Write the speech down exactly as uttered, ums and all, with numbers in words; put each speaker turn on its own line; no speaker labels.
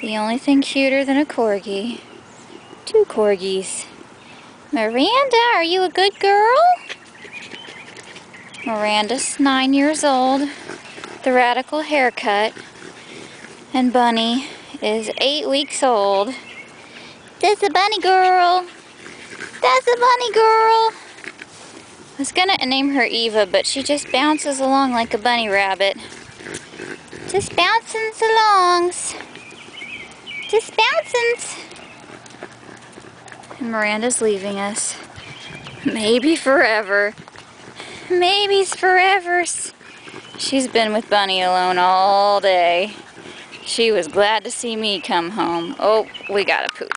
The only thing cuter than a corgi. Two corgis. Miranda, are you a good girl? Miranda's nine years old. The radical haircut. And Bunny is eight weeks old. That's a bunny girl. That's a bunny girl. I was gonna name her Eva, but she just bounces along like a bunny rabbit. Just bouncing along. Just bouncing. And Miranda's leaving us. Maybe forever. Maybe's forever. She's been with Bunny alone all day. She was glad to see me come home. Oh, we gotta poop.